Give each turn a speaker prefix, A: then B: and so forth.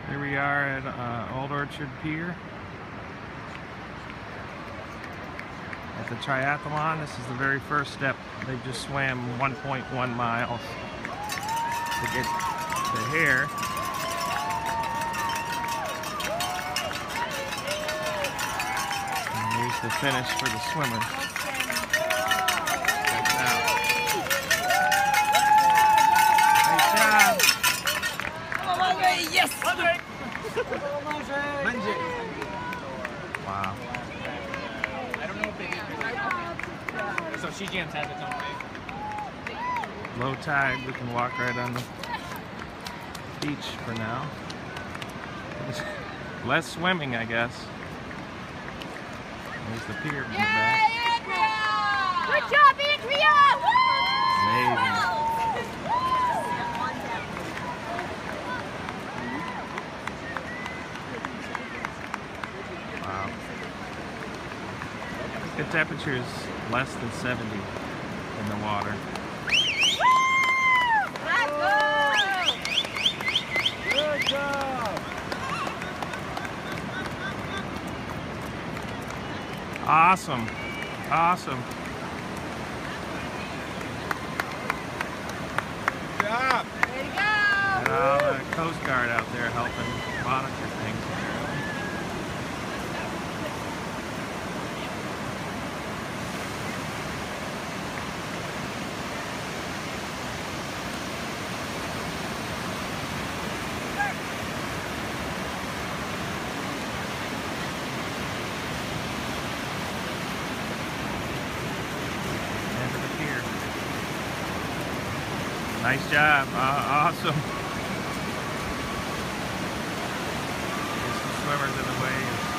A: Here we are at Old Orchard Pier at the triathlon. This is the very first step. They just swam 1.1 miles to get to here. And here's the finish for the swimmers. Check it out. Nice job.
B: Yes!
A: Wow.
B: I don't know if they did. So She Jams has its own way.
A: Low tide, we can walk right on the beach for now. Less swimming, I guess. There's the pier in the back.
C: Good job, Andrea!
A: Amazing. Wow. The temperature is less than 70 in the water.
B: Good job!
A: Awesome. Awesome.
B: Good job!
C: There you go!
A: And all the Coast Guard out there helping monitor things. Nice job. Awesome. There's some swimmers in the waves.